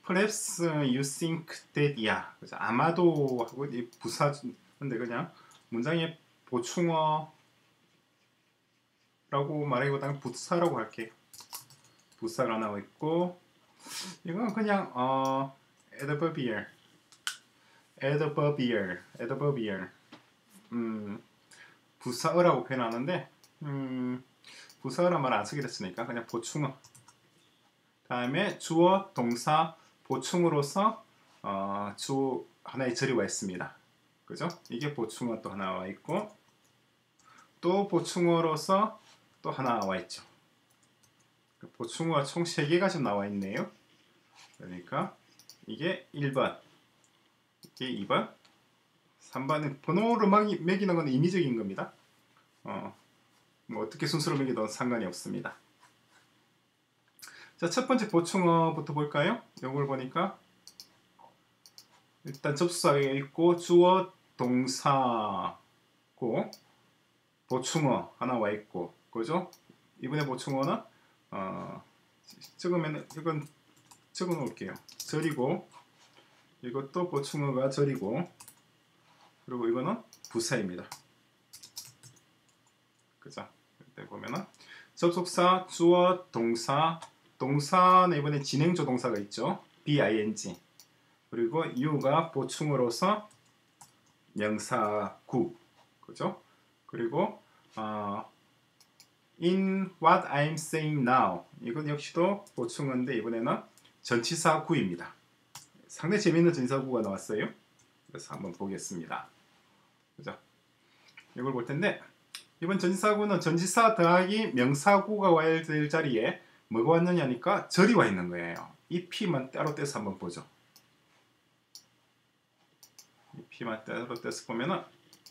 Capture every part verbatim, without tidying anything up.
perhaps you think that, 야, 그죠? 아마도 하고 이 부사인데 그냥 문장에 보충어라고 말하기보다는 부사라고 할게요. 부사가 나와 있고 이건 그냥 어 adverbial, adverbial, adverbial. 음, 부사어라고 표현하는데 음, 부사어란 말 안 쓰기로 했으니까 그냥 보충어. 다음에 주어, 동사, 보충으로서 어, 주 하나의 절이 와 있습니다. 그죠? 이게 보충어 또 하나 와 있고 또 보충어로서 또 하나 와 있죠. 보충어가 총 세 개가 지금 나와 있네요. 그러니까 이게 일 번, 이게 이 번, 삼 번은 번호로 매기는 건 임의적인 겁니다. 어, 뭐 어떻게 순서로 매기든 상관이 없습니다. 자, 첫 번째 보충어부터 볼까요? 이걸 보니까 일단 접수사가 있고 주어, 동사고 보충어 하나 와 있고, 그죠? 이번에 보충어는 어, 적으면 이건 적어 놓을게요. 절이고 이것도 보충어가 절이고 그리고 이거는 부사입니다. 그죠? 이때 보면은 접속사, 주어, 동사, 동사는 이번에 진행조 동사가 있죠. 비-아이-엔-지. 그리고 you가 보충어로서 명사구. 그죠? 그리고 어, in what I'm saying now. 이건 역시도 보충어인데 이번에는 전치사구입니다. 상당히 재미있는 전치사구가 나왔어요. 그래서 한번 보겠습니다. 그죠? 이걸 볼 텐데 이번 전치사구는 전치사 더하기 명사구가 와야 될 자리에 뭐가 왔느냐니까 절이 와 있는 거예요. 이 P만 따로 떼서 한번 보죠. 이 P만 따로 떼서 보면은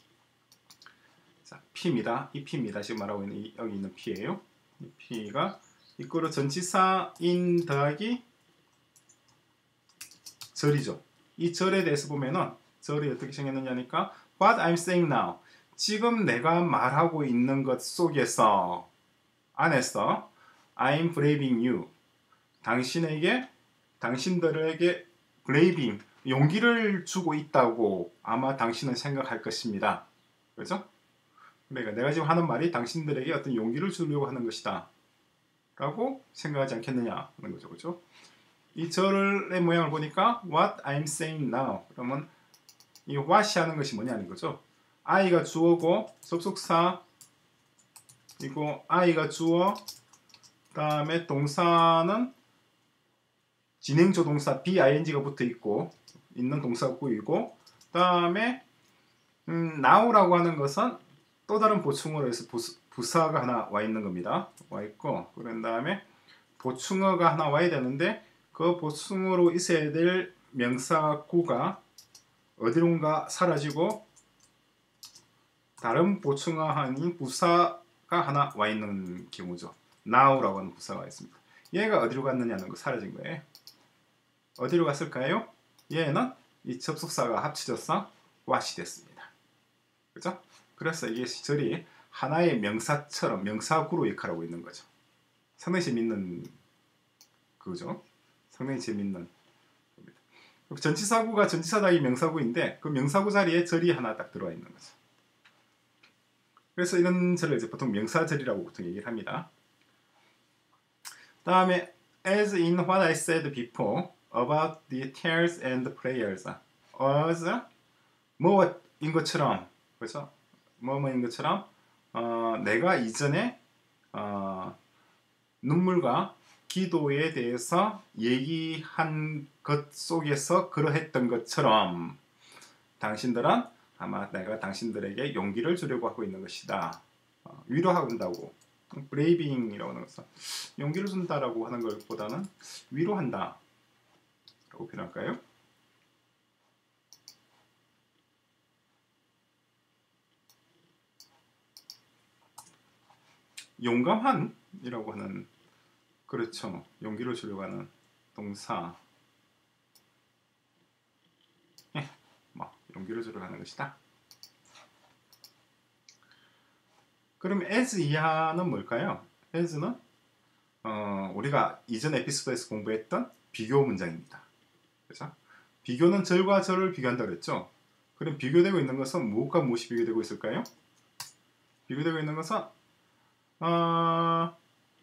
자, P입니다. 이 P입니다. 지금 말하고 있는 이, 여기 있는 P예요. 이 P가 이거로 전치사인 더하기 절이죠. 이 절에 대해서 보면은 절이 어떻게 생겼느냐니까 What I'm saying now. 지금 내가 말하고 있는 것 속에서 안에서 I'm braving you. 당신에게 당신들에게 braving 용기를 주고 있다고 아마 당신은 생각할 것입니다. 그렇죠? 그러니까 내가 지금 하는 말이 당신들에게 어떤 용기를 주려고 하는 것이다. 라고 생각하지 않겠느냐 하는 거죠. 그렇죠? 이 절의 모양을 보니까 what I'm saying now. 그러면 이 what이 하는 것이 뭐냐는 거죠. I가 주어고 접속사 이거 I가 주어 다음에 동사는 진행조 동사 비-아이-엔-지가 붙어 있고 있는 동사구이고 다음에 음, now라고 하는 것은 또 다른 보충어로 해서 부사, 부사가 하나 와 있는 겁니다. 와 있고 그런 다음에 보충어가 하나 와야 되는데 그 보충어로 있어야 될 명사구가 어디론가 사라지고 다른 보충어 아닌 부사가 하나 와 있는 경우죠. now라고 하는 부사가 있습니다. 얘가 어디로 갔느냐는 거 사라진 거예요. 어디로 갔을까요? 얘는 이 접속사가 합쳐져서 what이 됐습니다. 그죠? 그래서 이게 절이 하나의 명사처럼 명사구로 역할하고 있는 거죠. 상당히 재밌는 그죠? 상당히 재밌는 겁니다. 전치사구가 전치사다이 명사구인데 그 명사구 자리에 절이 하나 딱 들어와 있는 거죠. 그래서 이런 절을 이제 보통 명사절이라고 보통 얘기를 합니다. 다음에 as in what I said before about the tears and prayers. as 뭐인 것처럼 그렇죠? 뭐뭐인 것처럼 어, 내가 이전에 어, 눈물과 기도에 대해서 얘기한 것 속에서 그러했던 것처럼 당신들은 아마 내가 당신들에게 용기를 주려고 하고 있는 것이다. 어, 위로한다고 브레이빙이라고 하는 것은 용기를 준다라고 하는 것보다는 위로한다 라고 표현할까요? 용감한 이라고 하는 그렇죠. 용기를 주려고 하는 동사 예, 뭐 용기를 주려고 하는 것이다. 그럼 as 이하는 뭘까요? as는 어, 우리가 이전 에피소드에서 공부했던 비교 문장입니다. 그죠? 비교는 절과 절을 비교한다 그랬죠? 그럼 비교되고 있는 것은 무엇과 무엇이 비교되고 있을까요? 비교되고 있는 것은 어,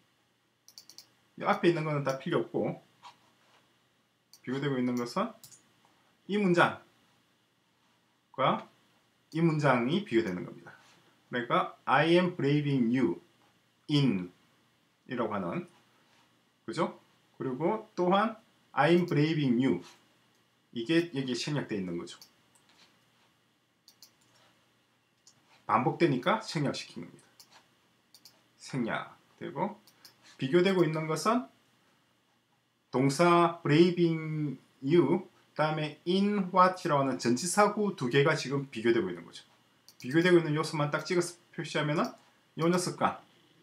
이 앞에 있는 것은 다 필요 없고 비교되고 있는 것은 이 문장과 이 문장이 비교되는 겁니다. 그러니까 I am braving you in 이라고 하는 그죠? 그리고 또한 I'm braving you 이게 여기 생략되어 있는 거죠. 반복되니까 생략시킨 겁니다. 생략되고 비교되고 있는 것은 동사 braving you 다음에 in what이라고 하는 전치사구 두 개가 지금 비교되고 있는 거죠. 비교되고 있는 요소만 딱 찍어서 표시하면은 요 녀석과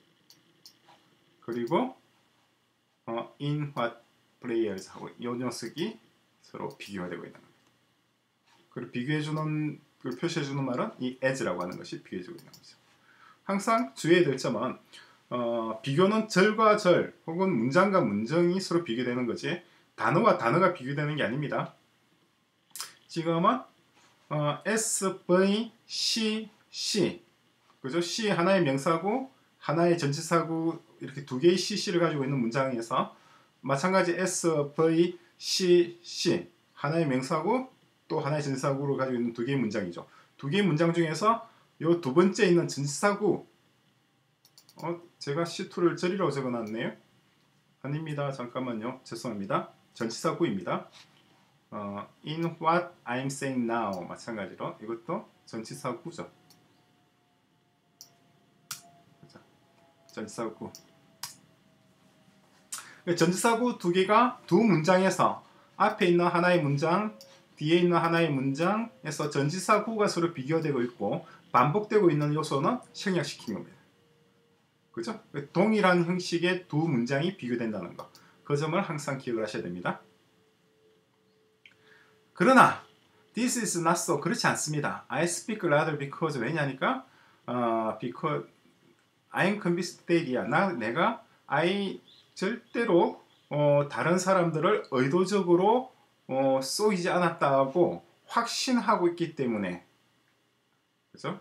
그리고 어, in what players 하고 요 녀석이 서로 비교가 되고 있는 겁니다. 그리고 비교해주는 그 표시해주는 말은 이 as라고 하는 것이 비교해주고 있는 거죠. 항상 주의해야 될 점은 어, 비교는 절과 절 혹은 문장과 문장이 서로 비교되는 거지 단어와 단어가 비교되는 게 아닙니다. 지금은 어, S, V, C, C 그죠? C 하나의 명사고 하나의 전치사고 이렇게 두 개의 C, C를 가지고 있는 문장에서 마찬가지 S, V, C, C 하나의 명사고 또 하나의 전치사구를 가지고 있는 두 개의 문장이죠. 두 개의 문장 중에서 요 두 번째 있는 전치사구 어, 제가 씨 투를 절이라고 적어놨네요. 아닙니다. 잠깐만요. 죄송합니다. 전치사구입니다. 어, in what I'm saying now 마찬가지로 이것도 전치사구죠. 전치사구. 전치사구 두 개가 두 문장에서 앞에 있는 하나의 문장, 뒤에 있는 하나의 문장에서 전치사구가 서로 비교되고 있고 반복되고 있는 요소는 생략시킨 겁니다. 그죠? 동일한 형식의 두 문장이 비교된다는 거. 그 점을 항상 기억을 하셔야 됩니다. 그러나 this is not so 그렇지 않습니다. I speak rather because 왜냐니까 어, because I'm convinced that이야. 나 내가 I 절대로 어, 다른 사람들을 의도적으로 어, 쏘이지 않았다고 확신하고 있기 때문에 그죠?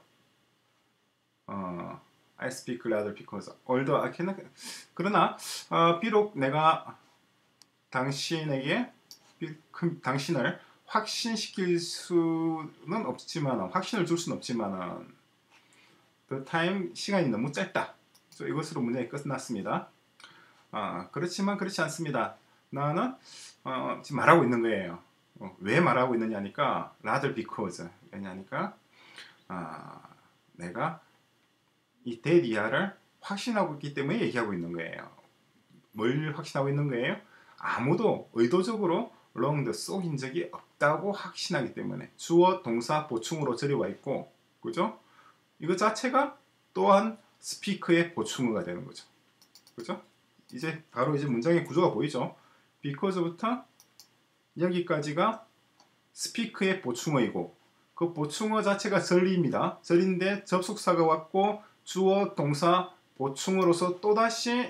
어, I speak rather because although I cannot 그러나 어, 비록 내가 당신에게 당신을 확신시킬 수는 없지만 확신을 줄 수는 없지만 the time 시간이 너무 짧다. 그래서 이것으로 문장이 끝났습니다. 아, 그렇지만 그렇지 않습니다. 나는 어, 지금 말하고 있는 거예요. 어, 왜 말하고 있느냐니까 rather because 왜냐니까 아, 내가 이 대리아를 확신하고 있기 때문에 얘기하고 있는 거예요. 뭘 확신하고 있는 거예요? 아무도 의도적으로 wronged 속인 적이 없다고 확신하기 때문에 주어, 동사, 보충으로 절여와 있고 그죠? 이거 자체가 또한 speak의 보충어가 되는 거죠. 그죠? 이제 바로 이제 문장의 구조가 보이죠? because부터 여기까지가 speak의 보충어이고 그 보충어 자체가 절리입니다. 절인데 접속사가 왔고 주어, 동사, 보충어로서 또다시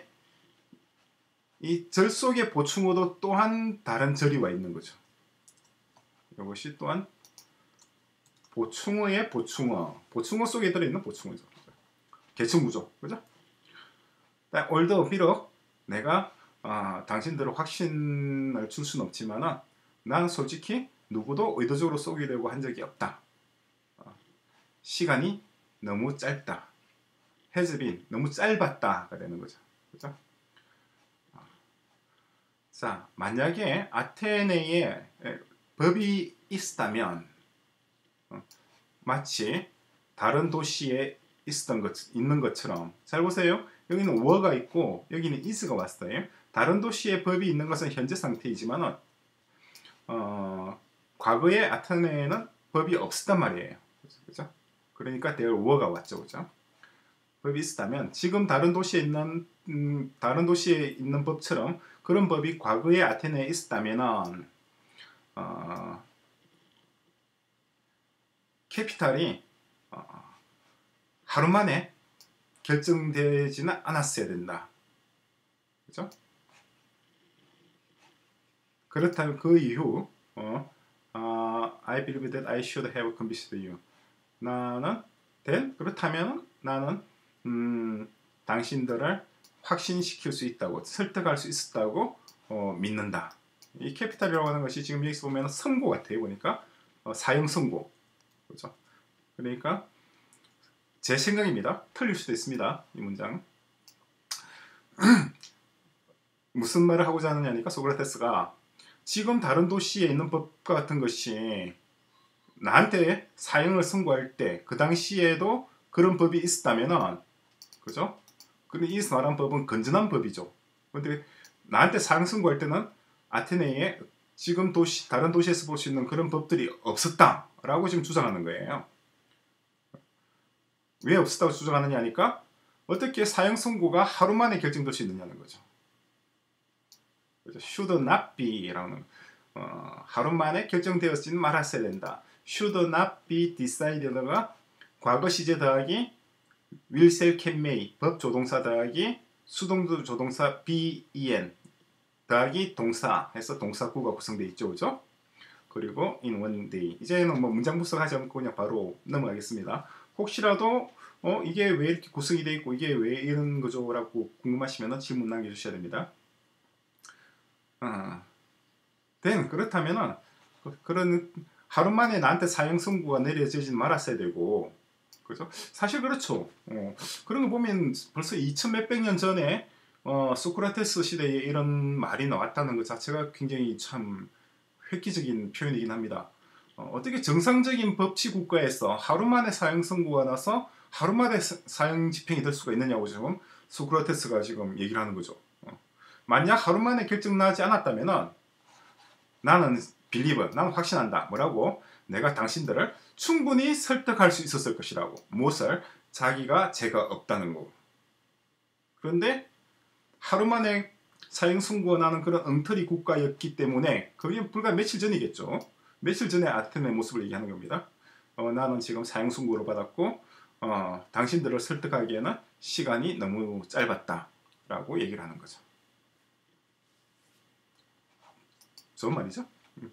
이 절 속의 보충어도 또한 다른 절이 와 있는 거죠. 이것이 또한 보충어의 보충어, 보충어 속에 들어있는 보충어죠. 계층 구조, 그죠? although 비록 내가 어, 당신들을 확신을 줄 수는 없지만은 난 솔직히 누구도 의도적으로 쏘기려고 한 적이 없다. 어, 시간이 너무 짧다. has been 너무 짧았다가 되는 거죠. 그죠? 어. 자, 만약에 아테네에 법이 있다면 어, 마치 다른 도시에 있었던 것, 있는 것처럼 잘 보세요. 여기는 were가 있고 여기는 is가 왔어요. 다른 도시에 법이 있는 것은 현재 상태이지만 어, 과거에 아테네에는 법이 없었단 말이에요. 그죠? 그러니까 there were가 왔죠. 그죠? 법이 있었다면 지금 다른 도시에 있는 음, 다른 도시에 있는 법처럼 그런 법이 과거에 아테네에 있었다면은 어, 캐피탈이 어, 하루 만에 결정되지는 않았어야 된다. 그죠? 그렇다면 그 이후 어, 어, I believe that I should have convinced you. 나는 then 그렇다면 나는 음, 당신들을 확신시킬 수 있다고 설득할 수 있었다고 어, 믿는다. 이 캐피탈이라고 하는 것이 지금 여기서 보면 선고 같아요. 보니까 어, 사형 선고. 그렇죠? 그러니까 제 생각입니다. 틀릴 수도 있습니다. 이 문장. 무슨 말을 하고자 하느냐니까 소크라테스가 지금 다른 도시에 있는 법과 같은 것이 나한테 사형을 선고할 때 그 당시에도 그런 법이 있었다면은 그죠? 근데 이 말한 법은 건전한 법이죠. 근데 나한테 사형 선고할 때는 아테네에 지금 도시 다른 도시에서 볼 수 있는 그런 법들이 없었다라고 지금 주장하는 거예요. 왜 없었다고 주장하느냐 하니까 어떻게 사형 선고가 하루 만에 결정될 수 있느냐는 거죠. 그죠? should not be라는 어, 하루 만에 결정되었지는 말았어야 된다. should not be decided가 과거 시제 더하기 will, shall, can, may 법 조동사 더하기 수동 조동사 be, en 더하기 동사 해서 동사구가 구성되어 있죠. 그죠? 그리고 in one day 이제는 뭐 문장 분석하지 않고 그냥 바로 넘어가겠습니다. 혹시라도 어 이게 왜 이렇게 구성이 되어 있고 이게 왜 이런 거죠? 라고 궁금하시면 질문 남겨주셔야 됩니다. 아, then 그렇다면은 그런 하루 만에 나한테 사형 선고가 내려지지 말았어야 되고 그죠? 사실 그렇죠. 어, 그런 거 보면 벌써 이천 몇백 년 전에 어, 소크라테스 시대에 이런 말이 나왔다는 것 자체가 굉장히 참 획기적인 표현이긴 합니다. 어, 어떻게 정상적인 법치 국가에서 하루 만에 사형 선고가 나서 하루 만에 사형 집행이 될 수가 있느냐고 지금 소크라테스가 지금 얘기를 하는 거죠. 어. 만약 하루 만에 결정 나지 않았다면은 나는 빌리브, 나는 확신한다. 뭐라고? 내가 당신들을 충분히 설득할 수 있었을 것이라고. 무엇을? 자기가 죄가 없다는 거. 그런데 하루 만에 사형 선고가 나는 그런 엉터리 국가였기 때문에 그게 불과 며칠 전이겠죠. 며칠 전에 아테네 모습을 얘기하는 겁니다. 어, 나는 지금 사형 선고를 받았고 어, 당신들을 설득하기에는 시간이 너무 짧았다. 라고 얘기를 하는 거죠. 좋은 말이죠.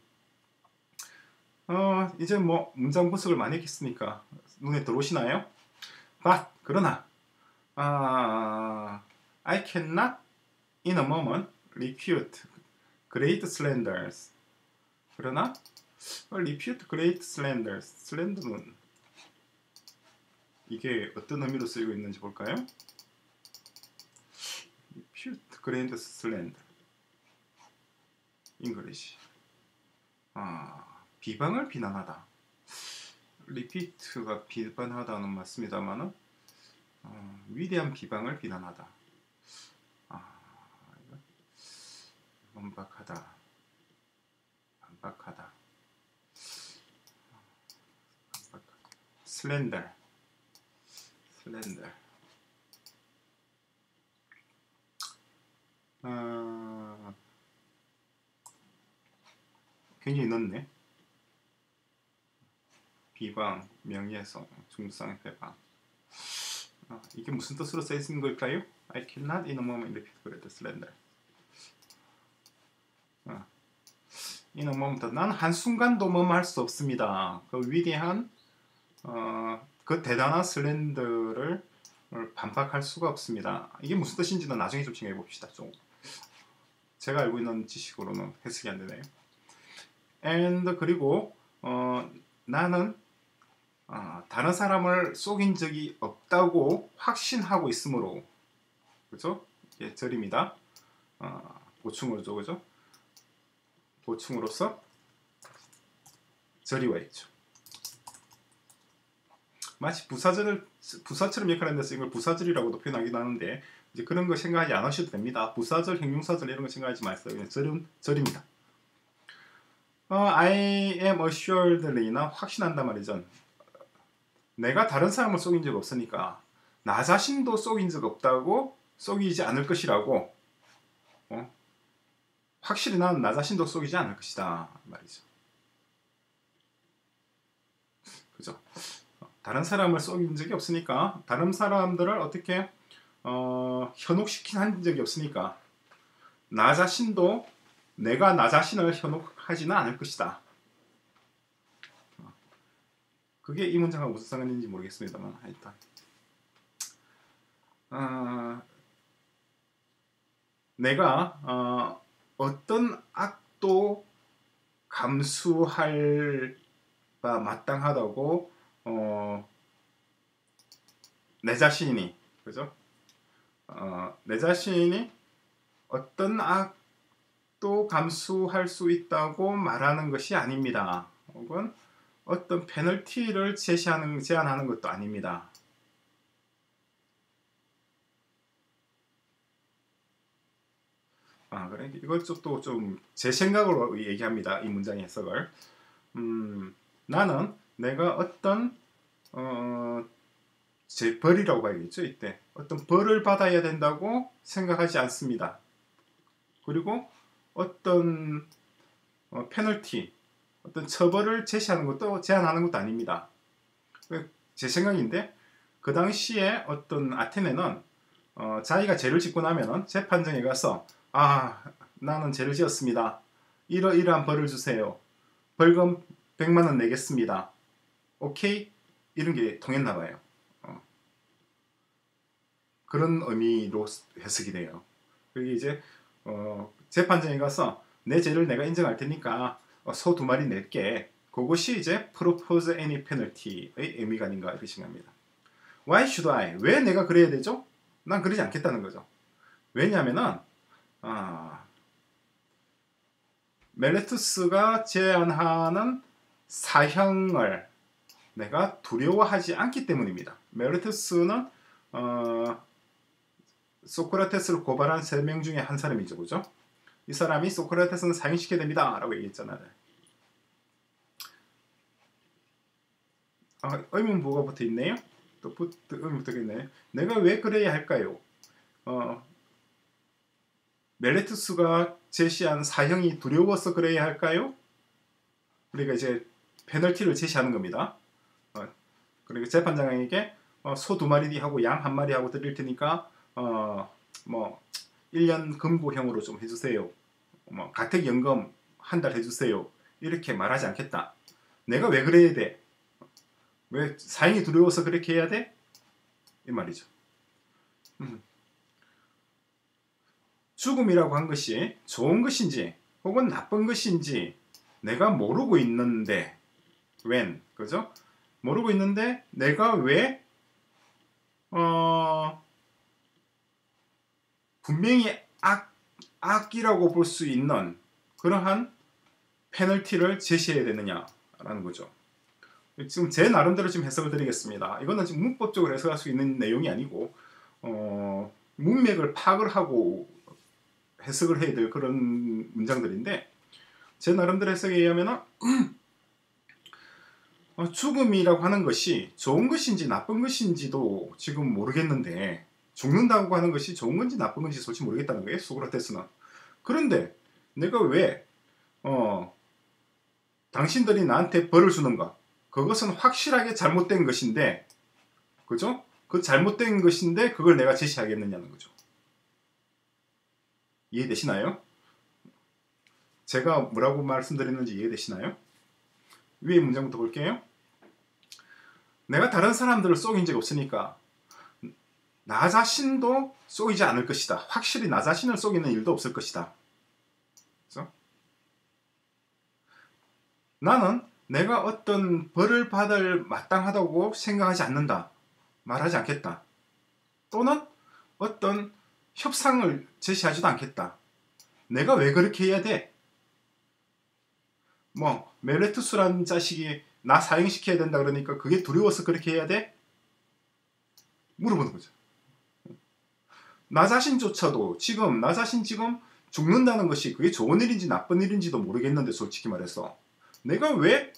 어, 이제 뭐 문장 분석을 많이 했으니까 눈에 들어오시나요? But 그러나 아, I cannot in a moment refute great slanders. 그러나 refute great slanders. slander는 이게 어떤 의미로 쓰이고 있는지 볼까요? refute great slander. English. 아, 비방을 비난하다. 리피트가 비판하다는 맞습니다만은 어, 위대한 비방을 비난하다. 아, 반박하다. 반박하다. 반박하다. 슬렌더. 슬렌더. 아, 굉장히 넓네. 비방, 명예성, 중상, 회방. 아, 이게 무슨 뜻으로 쓰여진 걸까요? I cannot in a moment repeat great slander. 아, in a moment, 난 한순간도 뭐할 수 없습니다. 그 위대한, 어, 그 대단한 슬렌더를 반박할 수가 없습니다. 이게 무슨 뜻인지는 나중에 좀 생각해 봅시다. 좀 제가 알고 있는 지식으로는 해석이 안 되네요. and 그리고 어, 나는 어, 다른 사람을 속인 적이 없다고 확신하고 있으므로 그죠? 예, 절입니다. 어, 보충으로죠, 그죠? 보충으로서 절이 와 있죠. 마치 부사절을 부사처럼 역할하는 데서 이걸 부사절이라고도 표현하기도 하는데 이제 그런 거 생각하지 않으셔도 됩니다. 부사절, 형용사절 이런 거 생각하지 마세요. 그냥 절은 절입니다. 어, I am assuredly나 확신한단 말이죠. 내가 다른 사람을 속인 적 없으니까 나 자신도 속인 적 없다고 속이지 않을 것이라고 어? 확실히 나는 나 자신도 속이지 않을 것이다 말이죠. 그죠? 다른 사람을 속인 적이 없으니까 다른 사람들을 어떻게 어, 현혹시킨 한 적이 없으니까 나 자신도 내가 나 자신을 현혹하지는 않을 것이다. 그게 이 문장과 무슨 상관인지 모르겠습니다만 하여튼 어, 내가 어, 어떤 악도 감수할 바 마땅하다고 어, 내 자신이 그죠? 어, 내 자신이 어떤 악도 감수할 수 있다고 말하는 것이 아닙니다. 혹은 어떤 페널티를 제시하는 제안하는 것도 아닙니다. 아, 그래 이걸 또 좀 제 생각으로 얘기합니다. 이 문장의 해석을. 음, 나는 내가 어떤 어, 제 벌이라고 봐야겠죠. 이때 어떤 벌을 받아야 된다고 생각하지 않습니다. 그리고 어떤 어, 페널티, 어떤 처벌을 제시하는 것도 제안하는 것도 아닙니다. 제 생각인데 그 당시에 어떤 아테네는 어, 자기가 죄를 짓고 나면은 재판정에 가서 아 나는 죄를 지었습니다. 이러이러한 벌을 주세요. 벌금 백만 원 내겠습니다. 오케이? 이런 게 통했나 봐요. 어. 그런 의미로 해석이 돼요. 그게 이제 어, 재판정에 가서 내 죄를 내가 인정할 테니까 어, 소 두 마리 낼게. 그것이 이제 propose any penalty의 의미가 아닌가 이렇게 생각합니다. Why should I? 왜 내가 그래야 되죠? 난 그러지 않겠다는 거죠. 왜냐하면은 아, 멜레투스가 제안하는 사형을 내가 두려워하지 않기 때문입니다. 멜레투스는 어, 소크라테스를 고발한 세 명 중에 한 사람이죠. 그죠? 이 사람이 소크라테스는 사형시켜야 됩니다. 라고 얘기했잖아요. 아, 의문부가 붙어 있네요. 또 붙, 의문 붙어있네. 내가 왜 그래야 할까요? 어, 멜레투스가 제시한 사형이 두려워서 그래야 할까요? 그러니까 이제 페널티를 제시하는 겁니다. 어, 그리고 재판장에게 어, 소 두 마리 하고 양 한 마리 하고 드릴 테니까 어, 뭐 일 년 금고형으로 좀 해주세요. 뭐 가택연금 한 달 해주세요. 이렇게 말하지 않겠다. 내가 왜 그래야 돼? 왜 사형이 두려워서 그렇게 해야 돼? 이 말이죠. 음. 죽음이라고 한 것이 좋은 것인지 혹은 나쁜 것인지 내가 모르고 있는데 when 그죠? 모르고 있는데 내가 왜 어, 분명히 악, 악이라고 볼 수 있는 그러한 페널티를 제시해야 되느냐라는 거죠. 지금 제 나름대로 지금 해석을 드리겠습니다. 이거는 지금 문법적으로 해석할 수 있는 내용이 아니고 어, 문맥을 파악을 하고 해석을 해야 될 그런 문장들인데 제 나름대로 해석에 의하면 어, 죽음이라고 하는 것이 좋은 것인지 나쁜 것인지도 지금 모르겠는데 죽는다고 하는 것이 좋은 건지 나쁜 건지 솔직히 모르겠다는 거예요. 소크라테스는. 그런데 내가 왜 어, 당신들이 나한테 벌을 주는가? 그것은 확실하게 잘못된 것인데 그죠? 그 잘못된 것인데 그걸 내가 제시하겠느냐는 거죠. 이해되시나요? 제가 뭐라고 말씀드렸는지 이해되시나요? 위에 문장부터 볼게요. 내가 다른 사람들을 속인 적이 없으니까 나 자신도 속이지 않을 것이다. 확실히 나 자신을 속이는 일도 없을 것이다. 그렇죠? 나는 내가 어떤 벌을 받을 마땅하다고 생각하지 않는다. 말하지 않겠다. 또는 어떤 협상을 제시하지도 않겠다. 내가 왜 그렇게 해야 돼? 뭐 멜레투스라는 자식이 나 사형시켜야 된다 그러니까 그게 두려워서 그렇게 해야 돼? 물어보는 거죠. 나 자신조차도 지금 나 자신 지금 죽는다는 것이 그게 좋은 일인지 나쁜 일인지도 모르겠는데 솔직히 말해서 내가 왜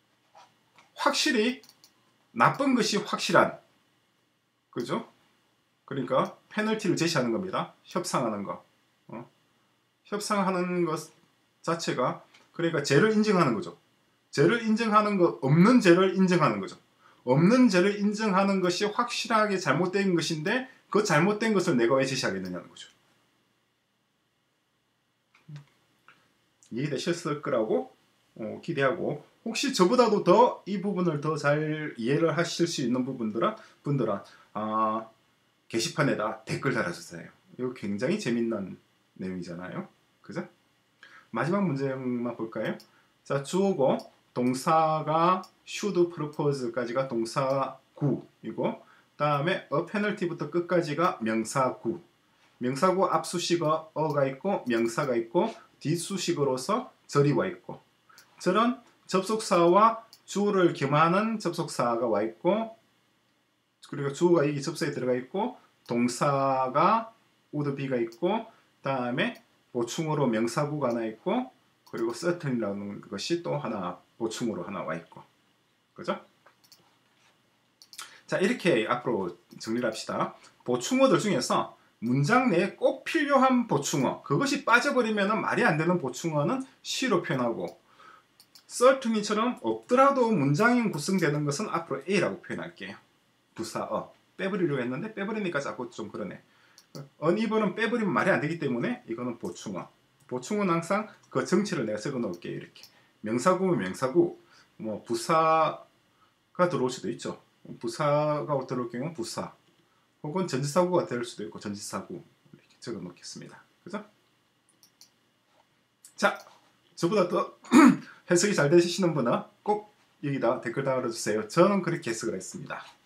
확실히 나쁜 것이 확실한 그죠? 그러니까 페널티를 제시하는 겁니다. 협상하는 거. 어? 협상하는 것 자체가 그러니까 죄를 인정하는 거죠. 죄를 인정하는 거 없는 죄를 인정하는 거죠. 없는 죄를 인정하는 것이 확실하게 잘못된 것인데 그 잘못된 것을 내가 왜 제시하겠느냐는 거죠. 이해되셨을 거라고 어, 기대하고, 혹시 저보다도 더 이 부분을 더 잘 이해를 하실 수 있는 부분들은 분들은 아, 게시판에다 댓글 달아주세요. 이거 굉장히 재밌는 내용이잖아요. 그죠? 마지막 문제만 볼까요? 자, 주어고 동사가 should propose까지가 동사구이고, 다음에 a penalty부터 끝까지가 명사구. 명사구 앞수식어 어가 있고 명사가 있고 뒷수식어로서 절이 와 있고, 절은 접속사와 주어를 겸하는 접속사가 와 있고, 그리고 주어가 이 접속에 들어가 있고, 동사가 would be가 있고, 다음에 보충으로 명사구가 하나 있고, 그리고 certain이라는 것이 또 하나 보충으로 하나 와 있고, 그죠? 자, 이렇게 앞으로 정리를 합시다. 보충어들 중에서 문장 내에 꼭 필요한 보충어, 그것이 빠져버리면 말이 안 되는 보충어는 she로 표현하고, certainly처럼 없더라도 문장이 구성되는 것은 앞으로 A라고 표현할게요. 부사 어. 빼버리려고 했는데 빼버리니까 자꾸 좀 그러네. uneven은 빼버리면 말이 안 되기 때문에 이거는 보충어. 보충어는 항상 그 정체를 내가 적어 놓을게요. 이렇게. 명사구면 명사구, 뭐 부사가 들어올 수도 있죠. 부사가 들어올 경우는 부사, 혹은 전치사구가 될 수도 있고 전치사구, 이렇게 적어 놓겠습니다. 그죠? 자, 저보다 더 해석이 잘 되시는 분은 꼭 여기다 댓글 달아주세요. 저는 그렇게 해석을 했습니다.